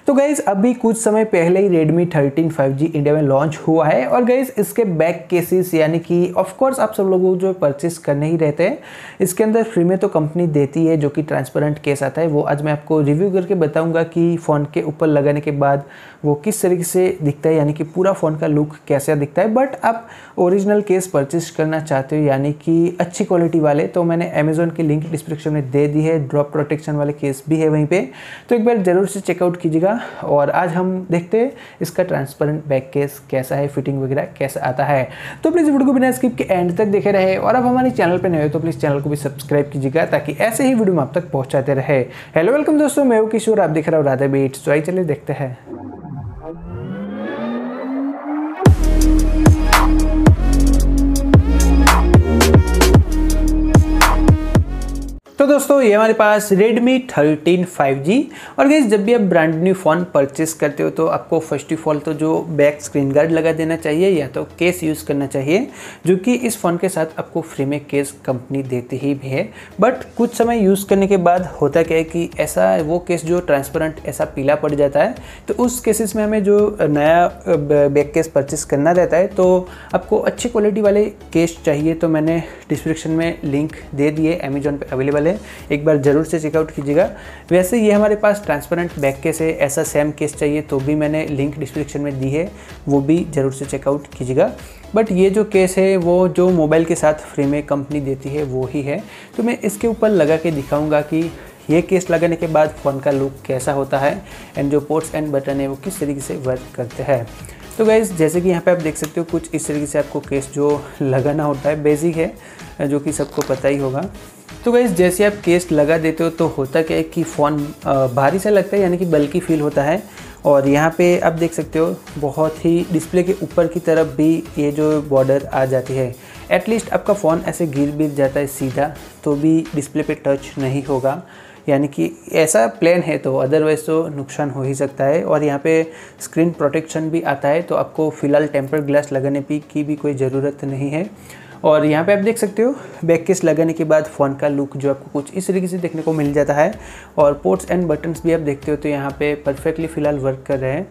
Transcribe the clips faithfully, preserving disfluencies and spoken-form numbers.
तो गाइज अभी कुछ समय पहले ही Redmi thirteen five G India में लॉन्च हुआ है और गाइज इसके बैक केसेस यानी कि ऑफ कोर्स आप सब लोगों को जो परचेस करने ही रहते हैं, इसके अंदर फ्री में तो कंपनी देती है जो कि ट्रांसपेरेंट केस आता है। वो आज मैं आपको रिव्यू करके बताऊंगा कि फ़ोन के ऊपर लगाने के बाद वो किस तरीके से दिखता है, यानी कि पूरा फ़ोन का लुक कैसा दिखता है। बट आप ओरिजिनल केस परचेस करना चाहते हो यानी कि अच्छी क्वालिटी वाले, तो मैंने अमेज़ॉन की लिंक डिस्क्रिप्शन में दे दी है। ड्रॉप प्रोटेक्शन वाले केस भी है वहीं पे, तो एक बार ज़रूर से चेकआउट कीजिएगा। और आज हम देखते हैं इसका ट्रांसपेरेंट बैक केस कैसा है, फिटिंग वगैरह कैसा आता है। तो प्लीज़ वीडियो को बिना स्किप के एंड तक देखे रहे और अब हमारे चैनल पर नए हो तो प्लीज़ चैनल को भी सब्सक्राइब कीजिएगा ताकि ऐसे ही वीडियो में आप तक पहुँचाते रहे। हेलो वेलकम दोस्तों, मैं हूं किशोर, आप देख रहे हो राधा बीट्स। तो आइए चलिए देखते हैं। तो दोस्तों ये हमारे पास Redmi थर्टीन फाइव जी। और गाइस जब भी आप ब्रांड न्यू फ़ोन परचेस करते हो तो आपको फर्स्ट ऑफ ऑल तो जो बैक स्क्रीन गार्ड लगा देना चाहिए या तो केस यूज़ करना चाहिए, जो कि इस फ़ोन के साथ आपको फ्री में केस कंपनी देती ही भी है। बट कुछ समय यूज़ करने के बाद होता क्या है कि ऐसा वो केस जो ट्रांसपेरेंट ऐसा पीला पड़ जाता है, तो उस केसेस में हमें जो नया बैक केस परचेस करना रहता है तो आपको अच्छी क्वालिटी वाले केस चाहिए। तो मैंने डिस्क्रिप्शन में लिंक दे दिए, अमेजॉन पे अवेलेबल है, एक बार ज़रूर से चेकआउट कीजिएगा। वैसे ये हमारे पास ट्रांसपेरेंट बैक केस है, ऐसा सेम केस चाहिए तो भी मैंने लिंक डिस्क्रिप्शन में दी है, वो भी ज़रूर से चेकआउट कीजिएगा। बट ये जो केस है वो जो मोबाइल के साथ फ्री में कंपनी देती है वो ही है। तो मैं इसके ऊपर लगा के दिखाऊंगा कि ये केस लगाने के बाद फ़ोन का लुक कैसा होता है एंड जो पोर्ट्स एंड बटन है वो किस तरीके से वर्क करते हैं। तो गाइज़ जैसे कि यहाँ पे आप देख सकते हो कुछ इस तरीके से आपको केस जो लगाना होता है, बेसिक है जो कि सबको पता ही होगा। तो गाइज़ जैसे आप केस लगा देते हो तो होता क्या है कि फ़ोन भारी सा लगता है, यानी कि बल्कि फील होता है। और यहाँ पे आप देख सकते हो बहुत ही डिस्प्ले के ऊपर की तरफ भी ये जो बॉर्डर आ जाती है। एटलीस्ट आपका फ़ोन ऐसे गिर गिर जाता है सीधा तो भी डिस्प्ले पे टच नहीं होगा, यानी कि ऐसा प्लेन है तो अदरवाइज़ तो नुकसान हो ही सकता है। और यहाँ पे स्क्रीन प्रोटेक्शन भी आता है तो आपको फ़िलहाल टेम्पर ग्लास लगाने की भी कोई ज़रूरत नहीं है। और यहाँ पे आप देख सकते हो बैक केस लगाने के बाद फ़ोन का लुक जो आपको कुछ इस तरीके से देखने को मिल जाता है। और पोर्ट्स एंड बटन्स भी आप देखते हो तो यहाँ पे परफेक्टली फ़िलहाल वर्क कर रहे हैं।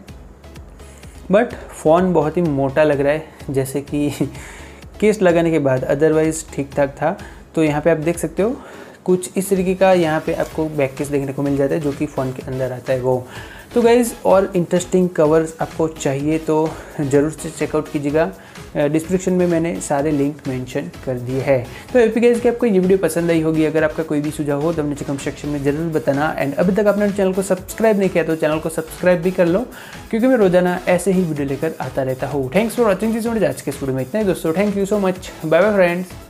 बट फ़ोन बहुत ही मोटा लग रहा है जैसे कि केस लगाने के बाद, अदरवाइज़ ठीक ठाक था। तो यहाँ पे आप देख सकते हो कुछ इस तरीके का यहाँ पे आपको बैक केस देखने को मिल जाता है जो कि फ़ोन के अंदर आता है वो। तो गाइज़ और इंटरेस्टिंग कवर्स आपको चाहिए तो ज़रूर से चेकआउट कीजिएगा, डिस्क्रिप्शन में मैंने सारे लिंक मेंशन कर दिए हैं। तो एपी गाइज़ कि आपको ये वीडियो पसंद आई होगी। अगर आपका कोई भी सुझाव हो तो नीचे कमेंट सेक्शन में ज़रूर बताना। एंड अभी तक आपने चैनल को सब्सक्राइब नहीं किया तो चैनल को सब्सक्राइब भी कर लो, क्योंकि मैं रोजाना ऐसे ही वीडियो लेकर आता रहता हूँ। Thanks for watching this video. आज के इस वीडियो में इतना ही दोस्तों, thank you so much, bye bye friends.